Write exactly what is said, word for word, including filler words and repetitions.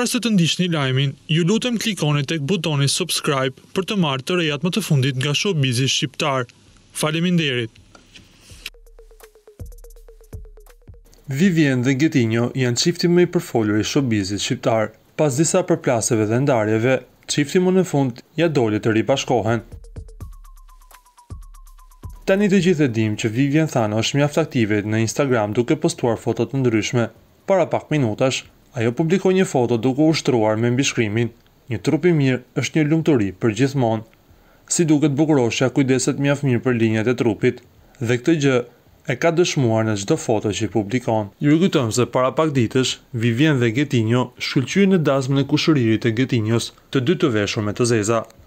Para se të ndiqni lajmin, ju lutem klikoni tek butoni subscribe për të marrë të rejat më të fundit nga showbizi shqiptar. Faleminderit. Vivien dhe Thanon janë çifti më i përfolur i showbizit shqiptar. Pas disa përplasjeve dhe ndarjeve, çifti më në fund ja doli të ribashkohen. Tani të gjithë e dim që Vivien Thanon është mjaft aktive në Instagram duke postuar foto të ndryshme. Para pak minutash, ajo publikoi një foto duke u shtruar me mbishkrimin: "Një trup i mirë është një lumturi për gjithmonë." Si duket bukuroshja kujdeset mjaft mirë për linjat e trupit, dhe këtë gjë e ka dëshmuar në çdo foto që i publikon. Ju kujtojmë se para pak ditësh, Vivien dhe Thanon shkëlqyen në dasmën e kushëririt të Thanon's, të dy të veshur me të zeza.